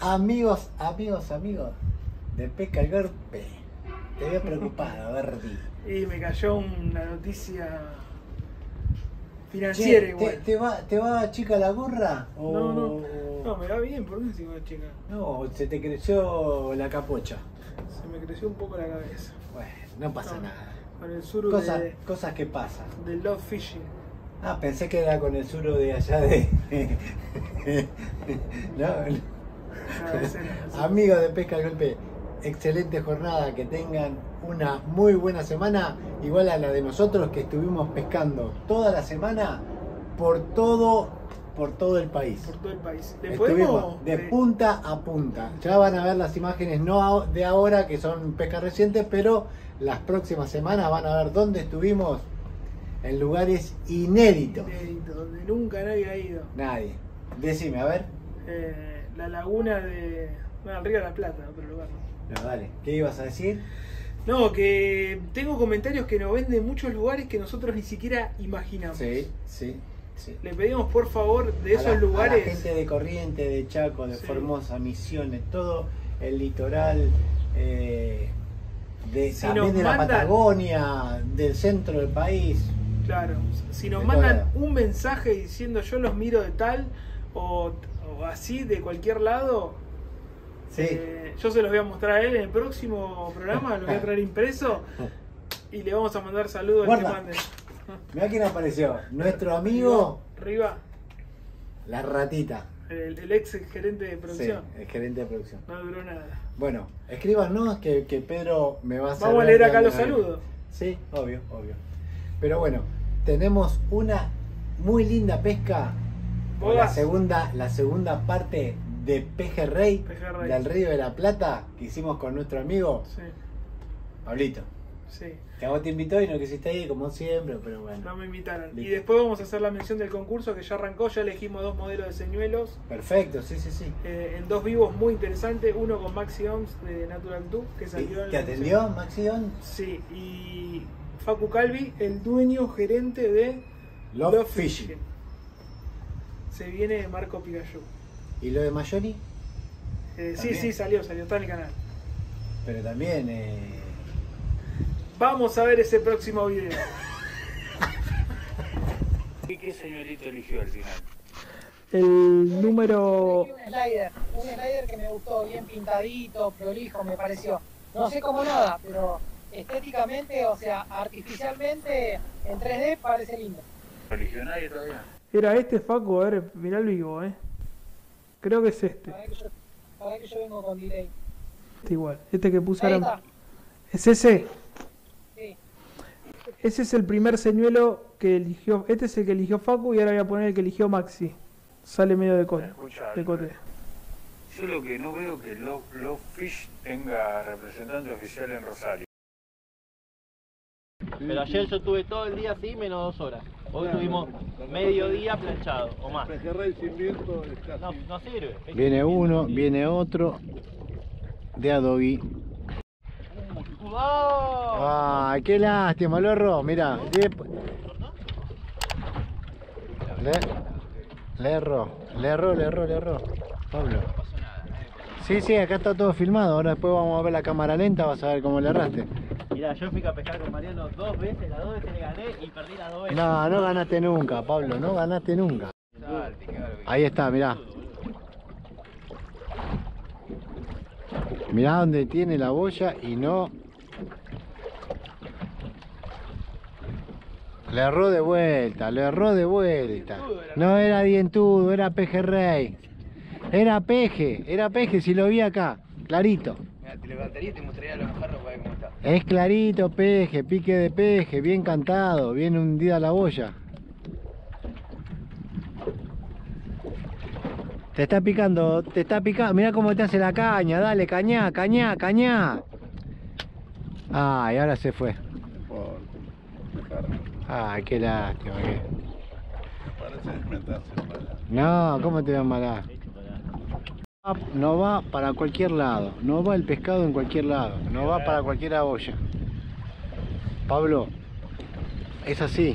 Amigos de Pesca al Golpe. Te veo preocupado, Verdi. Y me cayó una noticia financiera igual. ¿Te va chica la gorra? No, me va bien, ¿por qué se va chica? No, se te creció la capocha. Se me creció un poco la cabeza. Bueno, no pasa nada. Con el suro Cosas que pasan. del Love Fishing. Ah, pensé que era con el suro de allá de... no. Amigos de Pesca al Golpe, excelente jornada, que tengan una muy buena semana, igual a la de nosotros que estuvimos pescando toda la semana por todo el país. Por todo el país. Estuvimos de punta a punta. Ya van a ver las imágenes, no de ahora, que son pesca recientes, pero las próximas semanas van a ver dónde estuvimos en lugares inéditos. Donde nunca nadie ha ido. Nadie. Decime, a ver. La laguna de... Bueno, Río de la Plata, otro lugar, ¿no? No, dale. ¿Qué ibas a decir? No, que tengo comentarios que nos venden muchos lugares que nosotros ni siquiera imaginamos. Sí. Le pedimos por favor de esos lugares. A la gente de Corrientes, de Chaco, de Formosa, Misiones, todo el litoral, también de la Patagonia, del centro del país. Claro, si nos mandan un mensaje diciendo yo los miro de tal o así de cualquier lado, yo se los voy a mostrar a él en el próximo programa, lo voy a traer impreso y le vamos a mandar saludos al que mande. Mirá quién apareció, nuestro amigo Riva, la ratita, el ex gerente de producción. Sí, el gerente de producción. No duró nada. Bueno, escríbanos que Pedro me va a hacer. Vamos a leer acá los saludos. Sí, obvio. Pero bueno, tenemos una muy linda pesca. La segunda parte de Pejerrey del Río de la Plata que hicimos con nuestro amigo Pablito. Sí. Que a vos te invitó y no quisiste ir como siempre, pero bueno. No me invitaron. Listo. Y después vamos a hacer la mención del concurso que ya arrancó, ya elegimos 2 modelos de señuelos. Perfecto, sí. En 2 vivos muy interesantes, uno con Maxi Oms de Natural 2 que salió en ¿Te atendió Maxi Oms? Sí, y Facu Calvi, el dueño gerente de Love Fishing. Se viene Marco Pigayú. ¿Y lo de Mayoni? Sí, salió, está en el canal. Pero también... Vamos a ver ese próximo video. ¿Qué señorito eligió al final? El número... Un slider que me gustó, bien pintadito, prolijo, me pareció. No sé cómo nada, pero estéticamente, o sea, artificialmente, en 3D parece lindo. ¿Lo eligió nadie todavía? Era este, Facu, a ver, mirá el vivo, Creo que es este. Para que yo vengo con delay. Este igual, este que puse Ahí ahora. está. ¿Es ese? Sí. Ese es el primer señuelo que eligió. Este es el que eligió Facu y ahora voy a poner el que eligió Maxi. Sale medio de cote. Yo lo que no veo que Love Fish tenga representante oficial en Rosario. Pero ayer yo tuve todo el día así, menos 2 horas. Hoy tuvimos medio día planchado, o más. No sirve. Viene uno, viene otro. De Adobe. ¡Ay, qué lástima, Lorro! Mirá. Le erró. Pablo. Sí, acá está todo filmado. Ahora después vamos a ver la cámara lenta, vas a ver cómo le erraste. Mirá, yo fui a pescar con Mariano 2 veces, las 2 veces le gané y perdí las 2 veces. No ganaste nunca, Pablo, no ganaste nunca. Ahí está, mirá. Mirá donde tiene la boya y no... Le erró de vuelta. No era dientudo, era pejerrey. Era peje, si lo vi acá, clarito. Mira, te levantaría y te mostraría los mojarros para ver cómo está. Es clarito peje, pique de peje, bien cantado, bien hundida la boya. Te está picando, mirá cómo te hace la caña, dale, cañá. Ay, ahora se fue. Ay, qué lástima. No, ¿cómo te va a malar? No va para cualquier lado, no va el pescado en cualquier lado, no va para cualquier boya. Pablo, es así.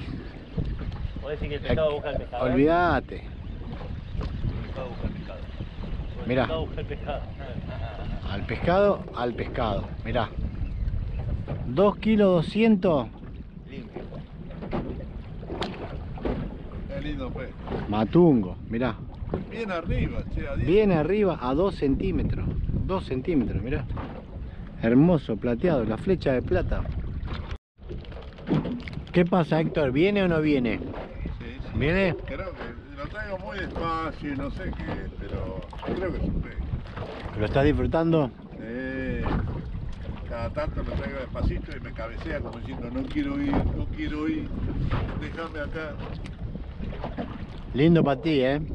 Podés decir que el pescado busca el pescado. Olvídate. El pescado busca el pescado. Mirá. No, busca el pescado. Al pescado. Mirá. 2 kilos 200. Limpio. Qué lindo pez. Matungo, mirá. Bien arriba, che, a 10. Bien arriba a 2 centímetros. 2 centímetros, mirá. Hermoso, plateado, la flecha de plata. ¿Qué pasa, Héctor? ¿Viene o no viene? Sí, sí. ¿Viene? Creo que lo traigo muy despacio y no sé qué, pero creo que es un pez. ¿Lo estás disfrutando? Cada tanto lo traigo despacito y me cabecea como diciendo no quiero ir, déjame acá. Lindo para ti, ¿eh?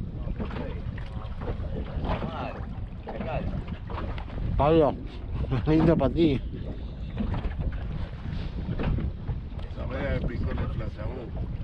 Pablo, lindo para ti. Esa media que picó en el flashabú.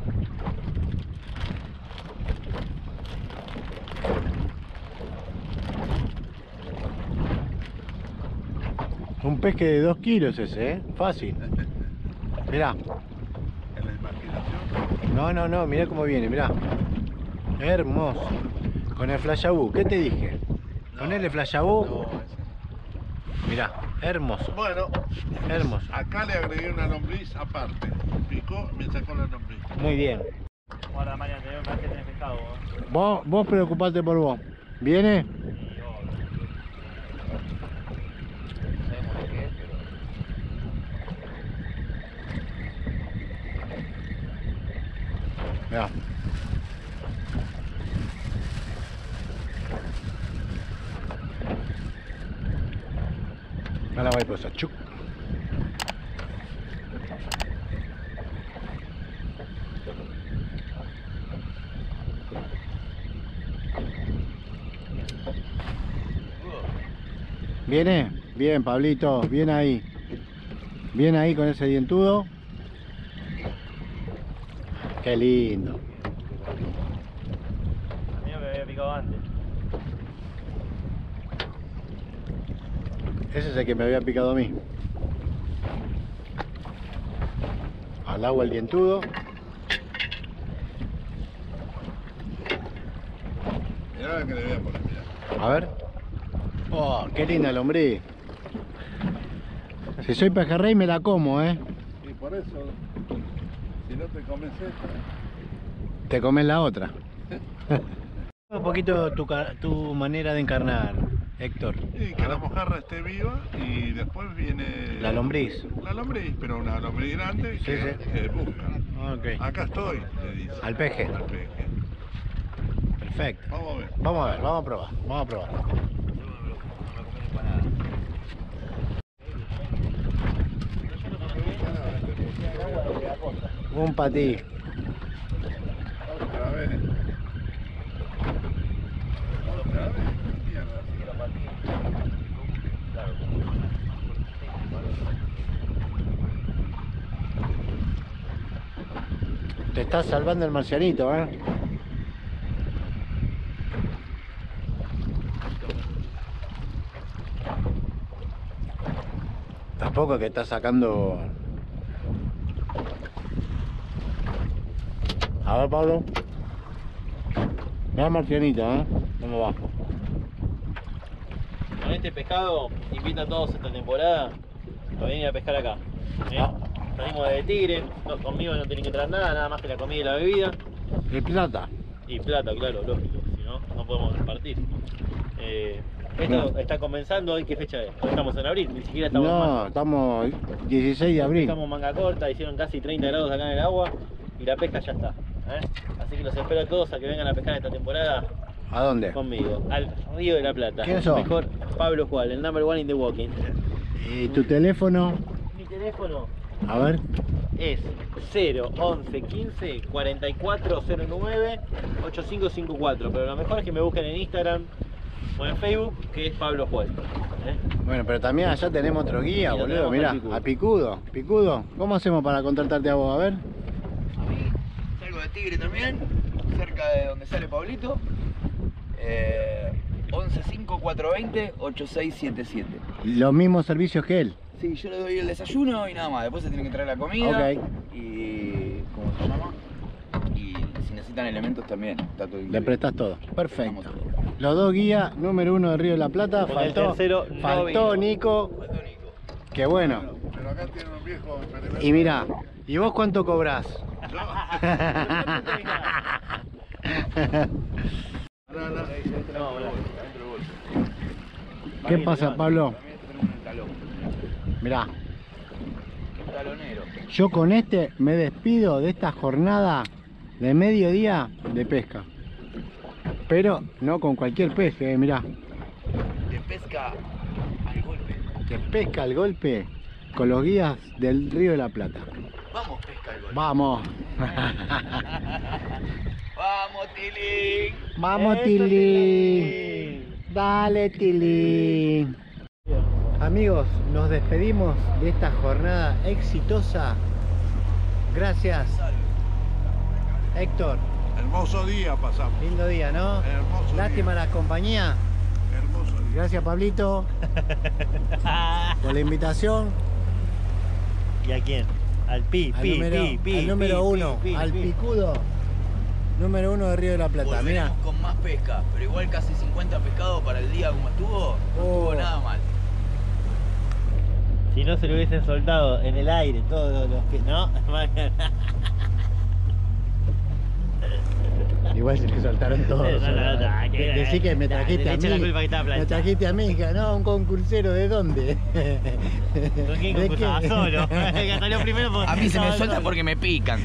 Un pesque de 2 kilos ese, ¿eh? Fácil. Mirá. En la imaginación. No, mirá cómo viene, mirá. Hermoso. Con el flashabú, ¿qué te dije? Ponele flashabú. No, ese. Mirá, hermoso. Bueno, Hermoso. acá le agregué una lombriz aparte. Picó, me sacó la lombriz. Muy bien. Ahora, Marian, tenés que tener pescado. ¿Eh? Vos preocupate por vos. ¿Viene? Mirá. Ahora va a pasar. Chuc. ¿Viene? Bien, Pablito, bien ahí. Bien ahí con ese dientudo. Qué lindo. Mío que había picado antes. Ese es el que me había picado a mí. Al agua el dientudo. Mirá la que le voy a poner, mirá. A ver. Oh, qué linda lombriz. Si soy pejerrey me la como, ¿eh? Y por eso, si no te comes esta, Te comes la otra. Un poquito tu manera de encarnar, Héctor. y que la mojarra esté viva y después viene La lombriz. La lombriz, pero una lombriz grande que sí. busca. Ok. Acá estoy, le dice. Al peje. Al peje. Perfecto. Vamos a ver. Vamos a probar. Vamos a probar. Un patí. Otra vez. Otra vez. ¿Qué mierda? Te estás salvando el marcianito, ¿eh? Tampoco es que estás sacando... A ver, Pablo. Mira marcianito, ¿eh? ¿Cómo va? Con este pescado invito a todos esta temporada a venir a pescar acá. Salimos de Tigre, conmigo no tienen que traer nada más que la comida y la bebida. Y plata. Y plata, claro, lógico, si no, no podemos repartir. Esto está comenzando, ¿hoy qué fecha es? Hoy estamos en abril, ni siquiera estamos en No, mayo. estamos 16 de abril. Estamos manga corta, hicieron casi 30 grados acá en el agua y la pesca ya está. Así que los espero a todos a que vengan a pescar esta temporada ¿A dónde? conmigo, al Río de la Plata. ¿Quién sos? Mejor Pablo Juan, el number one in the walking. ¿Y tu teléfono? Mi teléfono A ver. es 011 15 4409 8554, pero lo mejor es que me busquen en Instagram o en Facebook, que es Pablo Juan. Bueno, pero también allá tenemos otro guía, Y lo boludo. tenemos Mirá, al Picudo. a Picudo. Picudo, ¿cómo hacemos para contratarte a vos? A ver. A mí salgo de Tigre también, cerca de donde sale Pablito. 115420-8677. Los mismos servicios que él. Sí, yo le doy el desayuno y nada más. Después se tiene que traer la comida. Ok. Y. ¿Cómo se llama? Y si necesitan elementos también. Está todo Le incluido. prestás todo. Prestamos Perfecto. todo. Los dos guías, número 1 del Río de la Plata. Con el tercero no faltó vino. Nico. Qué bueno. Pero acá tiene un viejo. Y mirá, ¿y vos cuánto cobrás? ¿Qué pasa, Pablo? Mirá, Talonero. yo con este me despido de esta jornada de mediodía de pesca. Pero no con cualquier pez, mirá. De pesca al golpe. Que pesca al golpe con los guías del Río de la Plata. Vamos, pesca al golpe. Vamos. Vamos, Tilín. Vamos, Eso, Tilín. Dale, Tilín. Amigos, nos despedimos de esta jornada exitosa. Gracias, Héctor. Hermoso día pasamos. Lindo día, ¿no? Hermoso Lástima día. la compañía. Hermoso día. Gracias, Pablito, por la invitación. ¿Y a quién? Al Al número 1, al picudo. Número 1 de Río de la Plata. Mira. Volveremos con más pesca, pero igual casi 50 pescados para el día como estuvo, no estuvo nada mal. Si no se lo hubiesen soltado en el aire todos los que... No, Igual se le soltaron todos. Decí que me trajiste a mí. La culpa que estaba Me planchado. trajiste a mí, que no, un concursero de dónde. ¿Con quién ¿De concursaba? qué? Solo. El que salió primero porque A mí se me estaba suelta solo. porque me pican.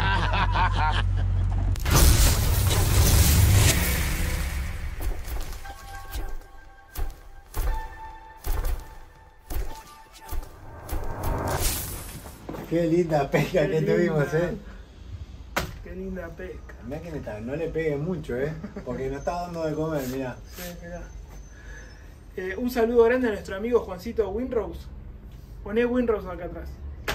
Qué linda pesca que tuvimos, Qué linda pesca. Mirá quién está, no le pegue mucho, porque nos está dando de comer, mirá. Sí, mirá. Un saludo grande a nuestro amigo Juancito Winrose. Poné Winrose acá atrás.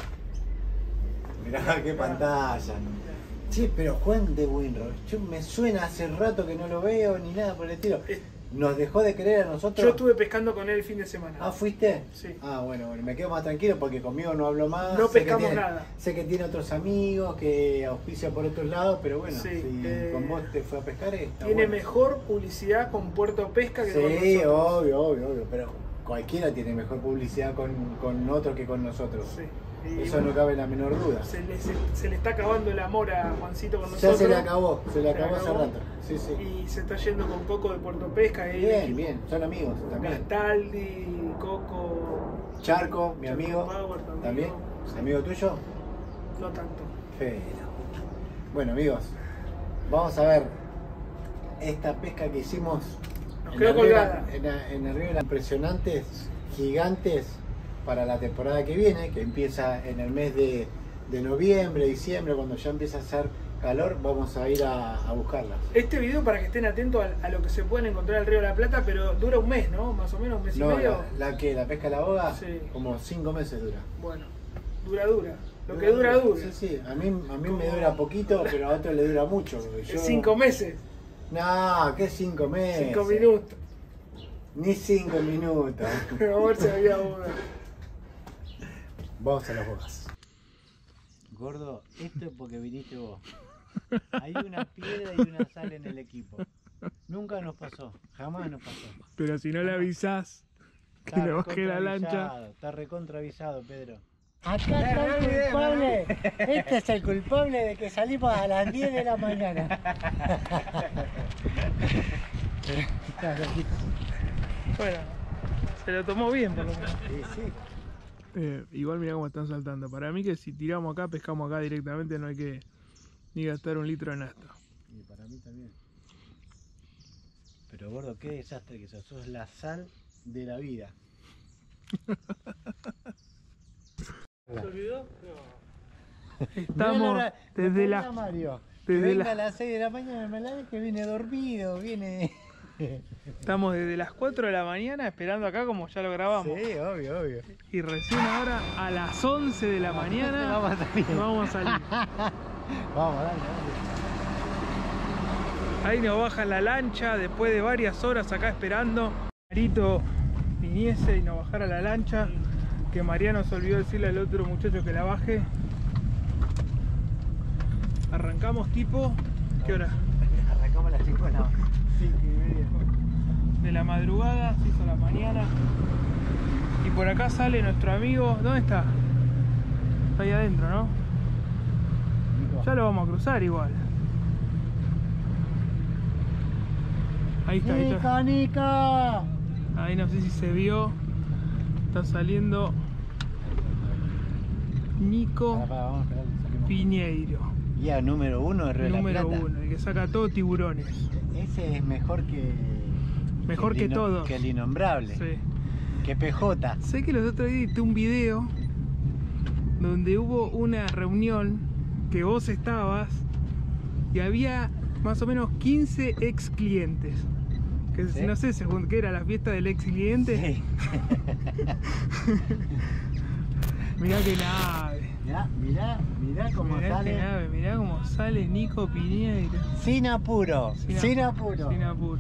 Mirá qué pantalla. Sí, pero Juan de Winrose, me suena hace rato que no lo veo ni nada por el estilo. ¿Nos dejó de querer a nosotros? Yo estuve pescando con él el fin de semana. Ah, ¿fuiste? Sí. Ah, bueno, me quedo más tranquilo porque conmigo no hablo más. No Sé que pescamos tiene- nada. Sé que tiene otros amigos que auspicia por otros lados, pero bueno, Sí, si con vos te fue a pescar, está Tiene bueno. mejor publicidad con Puerto Pesca que con Sí, nosotros. obvio, pero cualquiera tiene mejor publicidad con otro que con nosotros. Sí. Y Eso no cabe la menor duda. se le está acabando el amor a Juancito con Ya nosotros. se le acabó hace acabó. rato. Sí, sí. Y se está yendo con Coco de Puerto Pesca. Bien, son amigos también. Gastaldi, Coco. Charco, mi Charco amigo, Power también. Sí. ¿Amigo tuyo? No tanto. Pero. Bueno, amigos, vamos a ver esta pesca que hicimos. Nos en quedó el río- colgada. En el río, impresionantes, gigantes para la temporada que viene, que empieza en el mes de noviembre, diciembre, cuando ya empieza a hacer calor, vamos a ir a buscarlas. Este video para que estén atentos a lo que se pueden encontrar en el Río de la Plata, pero dura un mes, ¿no? Más o menos un mes y No, medio. la pesca a la boga, Sí. como 5 meses dura. Bueno, dura. Lo que dura. Sí, sí, a mí me dura poquito, pero a otro le dura mucho. Yo... 5 meses, No, ¿qué 5 meses? 5 minutos. Ni 5 minutos. A ver si había una. Vamos a las bogas. Gordo, esto es porque viniste vos. Hay una piedra y una sal en el equipo. Nunca nos pasó, jamás nos pasó. Pero si no le avisás que le bajé la lancha. Está recontravisado, Pedro. Acá está el culpable. Este es el culpable de que salimos a las 10 de la mañana. Bueno, se lo tomó bien por lo menos. Sí, sí. Igual mirá cómo están saltando. Para mí que si tiramos acá, pescamos acá directamente, no hay que ni gastar un litro de nafta. Y para mí también. Pero gordo, qué desastre que sos la sal de la vida. ¿Se olvidó? Estamos desde la las... Mario. desde Venga la- a las 6 de la mañana, me la ves que viene dormido, viene. Estamos desde las 4 de la mañana esperando acá como ya lo grabamos. Sí, obvio. Y recién ahora a las 11 de la mañana Vamos a salir. vamos a salir. Vamos, dale. Ahí nos bajan la lancha después de varias horas acá esperando. Marito viniese y nos bajara la lancha. Que Mariano se olvidó decirle al otro muchacho que la baje. Arrancamos tipo... ¿Qué hora? Arrancamos las 5 de la 5:30. de la madrugada, se hizo la mañana. Y por acá sale nuestro amigo. ¿Dónde está? Está ahí adentro, ¿no? Ya lo vamos a cruzar igual. Ahí está, ahí está. ¡Nico! Ahí no sé si se vio. Está saliendo Nico Piñeiro. Guía número 1 de Río de la Plata. Número 1, el que saca todo tiburones. Ese es mejor que... Mejor que todos. Que el innombrable. Sí. Que PJ. Sé que los otros días edité un video donde hubo una reunión que vos estabas y había más o menos 15 ex clientes. Que ¿Sí? No sé, según que era la fiesta del ex cliente. Sí. Mirá qué nave. Mirá cómo Mirá sale. qué nave, mirá cómo sale Nico Piñeiro. Sin apuro. Sin apuro. Sin apuro.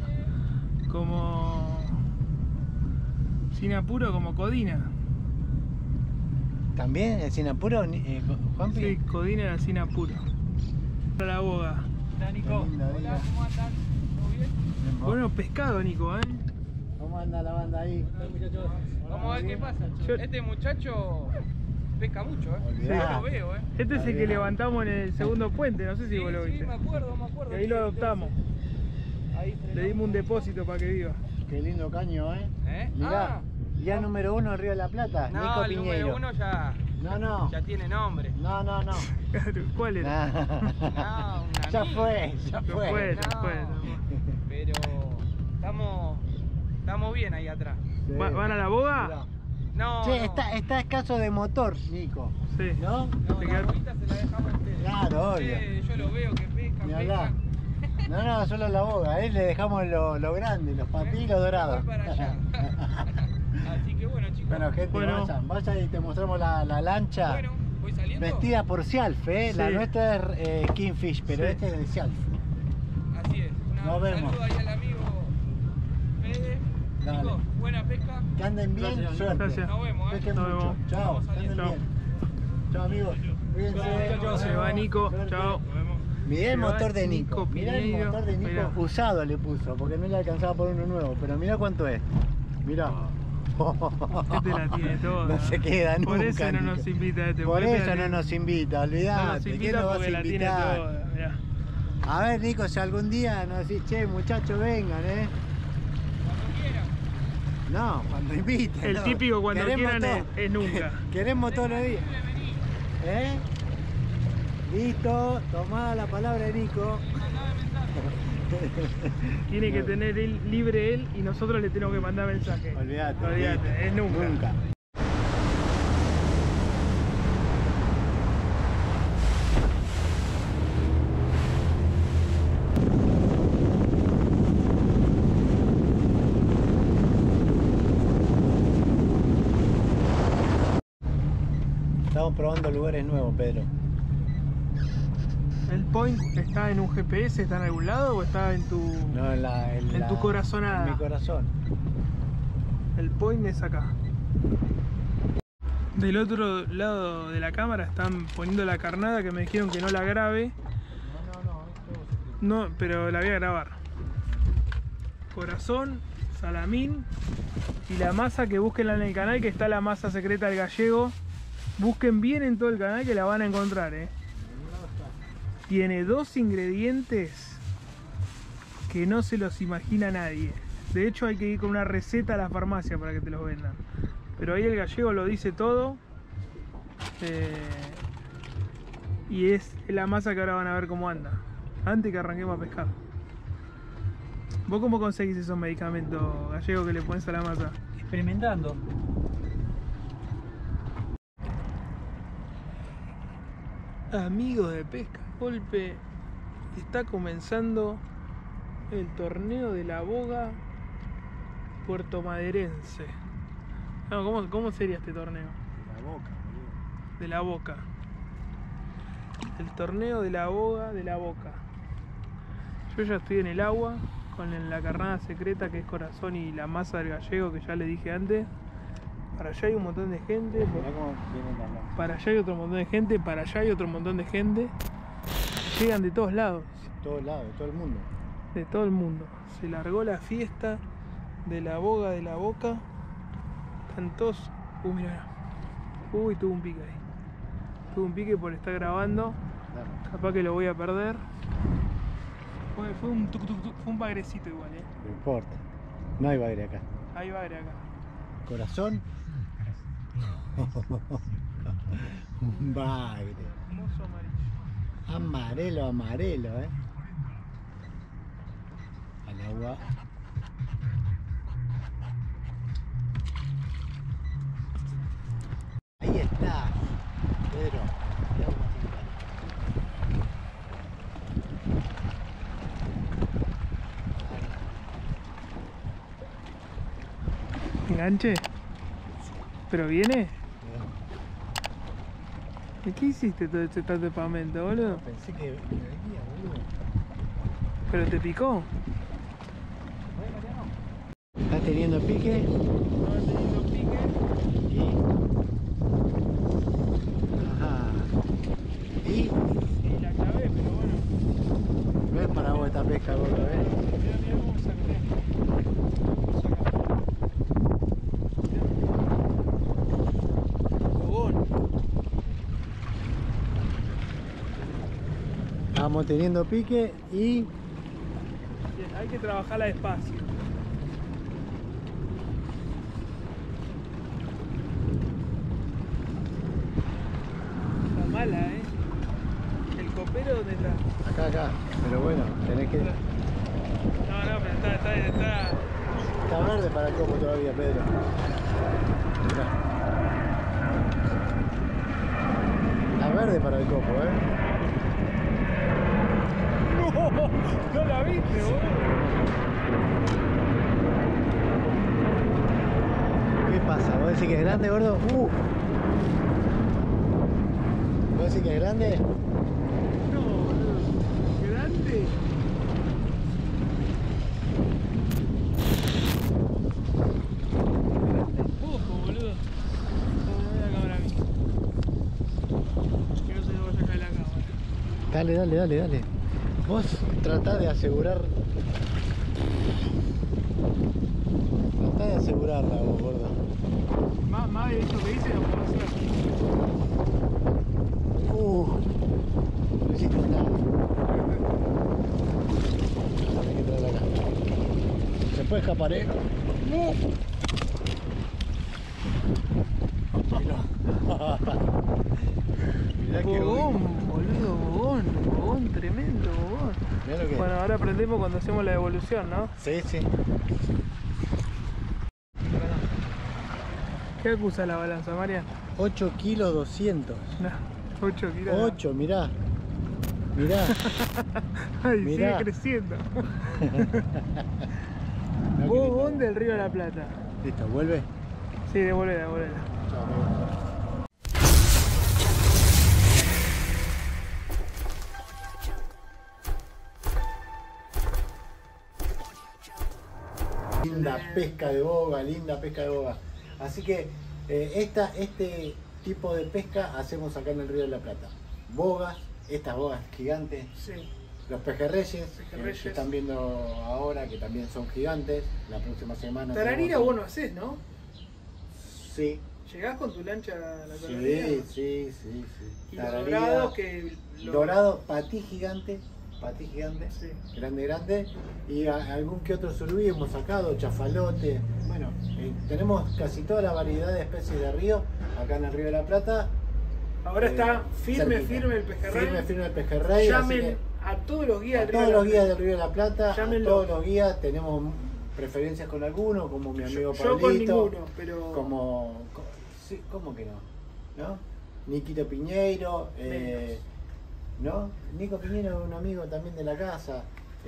Sin apuro como Codina. ¿También el sin apuro, Juanpi? Sí, Codina era sin apuro. Para la boga. Hola Nico. Hola, ¿Cómo andan? ¿Todo bien? Bueno pescado, Nico, ¿eh? ¿Cómo anda la banda ahí? Vamos a ver qué pasa. Este muchacho pesca mucho, Olvidá. Yo lo veo, Este es el que levantamos en el segundo puente, no sé si Sí, vos lo viste. me acuerdo. Y ahí lo adoptamos. Ahí Le dimos un depósito para que viva. Qué lindo caño, Mirá, Ah, guía número 1 de Río de la Plata, no, Nico el Piñeiro. número 1 ya, No. ya tiene nombre. No. ¿Cuál era? No, un Ya amigo. fue. Ya No. fue. Pero estamos bien ahí atrás. ¿Van a la boga? Mirá. No, Che, no. está escaso de motor, Nico. Sí. ¿No? No, Se la queda- bolita se la dejamos a ustedes. Claro, obvio. Yo lo veo que pescan, Ni hablar. pescan. No, solo la boga, le dejamos lo grande, los papí y los dorados. Voy para allá. Así que bueno, chicos. Bueno, gente, Bueno. vaya y te mostramos la lancha. Bueno, voy saliendo. Vestida por Sialf, La Sí. nuestra es Kingfish, pero Sí. este es de Sialf. Así es. Nos vemos. Saludo ahí al amigo Fede. Dale. Chicos, buena pesca. Que anden bien, Gracias. suerte. Gracias. Nos vemos, Pesquen Nos mucho. vemos. Chao, Vamos que anden saliendo. bien. Chao amigos. Cuídense. Chao. Se va Nico, Suerte. chao. Mirá el Se va motor de Nico. Mirá el Piñeiro. motor de Nico. Mirá. Usado le puso, porque no le alcanzaba por uno nuevo. Pero mirá cuánto es. Mirá. Este la tiene toda. No se queda nunca. Por eso no Nico. nos invita este. Por porque este eso la no tiene- nos invita, no olvidate. nos ¿Quién invita nos vas porque a la tiene invitar? toda. Mirá. A ver, Nico, si algún día nos decís, che, muchachos, vengan, Cuando quieran. No, cuando inviten. El no. típico cuando Queremos quieran todo. es nunca. Queremos todos los días. ¿Eh? Listo, tomada la palabra de Nico. Tiene que tener libre él y nosotros le tenemos que mandar mensaje. Olvídate. Olvídate, es nunca. Nunca. Estamos probando lugares nuevos, Pedro. ¿El point está en un GPS, está en algún lado o está en tu...? No, En tu corazonada. En mi corazón. El point es acá. Del otro lado de la cámara están poniendo la carnada que me dijeron que no la grabe. No, pero la voy a grabar. Corazón, salamín y la masa que búsquenla en el canal, que está la masa secreta del gallego. Busquen bien en todo el canal que la van a encontrar, Tiene 2 ingredientes que no se los imagina nadie. De hecho hay que ir con una receta a la farmacia para que te los vendan. Pero ahí el gallego lo dice todo. Y es la masa que ahora van a ver cómo anda. Antes que arranquemos a pescar. ¿Vos cómo conseguís esos medicamentos, gallego, que le pones a la masa? Experimentando. Amigos de Pesca Golpe, está comenzando el torneo de la boga puertomaderense. No, ¿cómo sería este torneo? La boca, boludo. De la boca. El torneo de la boga de la boca. Yo ya estoy en el agua con la carnada secreta que es corazón y la masa del gallego que ya le dije antes. Para allá hay un montón de gente. Mirá cómo vienen las lanzas. Para allá hay otro montón de gente. Para allá hay otro montón de gente. Llegan de todos lados. De todos lados, de todo el mundo. De todo el mundo. Se largó la fiesta de la boga de la boca. Están todos. Mira. Uy, tuvo un pique ahí. Tuvo un pique por estar grabando. Capaz que lo voy a perder. Fue un bagrecito igual, No importa. No hay bagre acá. Hay bagre acá. Corazón. Un bagre. Hermoso amarillo. Amarelo, al agua. Ahí está, Pedro. Enganche. ¿Pero viene? ¿Y qué hiciste todo este tapamento, boludo? Pensé que venía, boludo. ¿Pero te picó? ¿Está teniendo pique? No, teniendo pique. Ajá. ¿Y? Sí, la clavé, pero bueno. No es para vos esta pesca, boludo, Mira cómo saqué. Estamos teniendo pique y... Hay que trabajarla despacio. Está mala, El copero, ¿dónde está? Acá, pero bueno, tenés que... No, pero está... Está verde para el copo todavía, Pedro. Mirá. Está verde para el copo, No la viste, boludo. ¿Qué pasa? ¿Vos decís que es grande, gordo? ¿Vos decís que es grande? No, boludo. ¿Grande? Poco, boludo. No me voy a acabar a mí. Que no se me vaya a caer la cámara. Dale. Vos tratá de asegurar... Tratá de asegurarla vos, gordo. Más de eso que hice no puedo hacer. No hiciste nada. Hay que traerla acá. Se puede escapar, Mirá qué Bogón, boludo, bogón, tremendo bogón. Mirá lo que... Bueno, ahora aprendemos cuando hacemos la devolución, ¿no? Sí. ¿Qué acusa la balanza, Marian? 8 kilos 200. No, 8 kilos. 8, mirá. Ay, mirá. sigue creciendo. No, Bogón del Río de la Plata. Listo, ¿vuelve? Sí, devolvela. Chao, amigo. Linda pesca de boga, así que este tipo de pesca hacemos acá en el Río de la Plata. Bogas, estas bogas gigantes, Sí. los pejerreyes, que están viendo ahora, que también son gigantes. La próxima semana Tararira vos no hacés, ¿no? Sí. ¿Llegás con tu lancha a la tararira? Sí. Y Tararira, los dorados que... dorado, patí gigante, Sí. grande, y algún que otro surubí hemos sacado, chafalote. Bueno, tenemos casi toda la variedad de especies de río acá en el Río de la Plata. Ahora está firme el pejerrey. Firme el pejerrey. Llamen a todos los guías del Río de la Plata. Llámenlo. A todos los guías, tenemos preferencias con algunos, como mi amigo Pablito. Yo con ninguno, pero... Sí, ¿cómo que no? ¿No? Niquito Piñeiro, ¿no? Nico Piñeiro es un amigo también de la casa.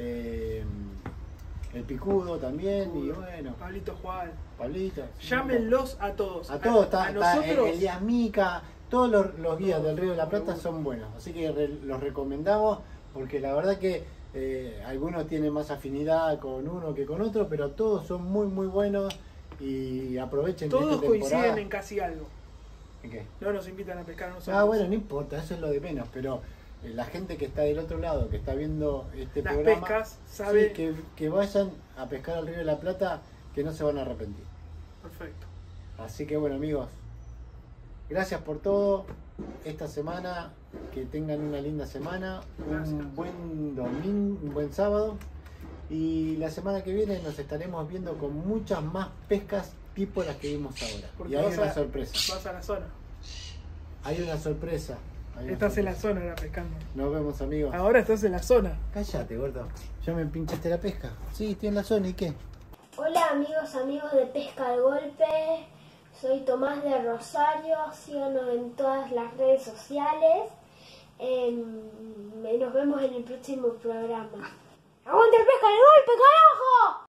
El Picudo también, y bueno. Pablito Juan. Pablito. Llámenlos a todos. A todos, a nosotros. Elías Mica, todos los guías del Río de la Plata son buenos. Así que los recomendamos, porque la verdad que algunos tienen más afinidad con uno que con otro, pero todos son muy buenos y aprovechen. Todos coinciden en casi algo. ¿En qué? No nos invitan a pescar nosotros. Ah, bueno, no importa, eso es lo de menos, pero la gente que está del otro lado, que está viendo este las programa, pescas, sabe... sí, que vayan a pescar al Río de la Plata, que no se van a arrepentir. Perfecto. Así que bueno, amigos, gracias por todo esta semana, que tengan una linda semana, un buen domingo, un buen sábado, y la semana que viene nos estaremos viendo con muchas más pescas tipo las que vimos ahora. Porque y hay una sorpresa. Vas a la zona. Hay una sorpresa. Estás en la zona ahora pescando. Nos vemos, amigos. Ahora estás en la zona. Cállate, gordo. Ya me pinchaste la pesca. Sí, estoy en la zona, ¿y qué? Hola amigos de Pesca al Golpe. Soy Tomás de Rosario. Síganos en todas las redes sociales. Nos vemos en el próximo programa. ¡Aguante el Pesca al Golpe, carajo!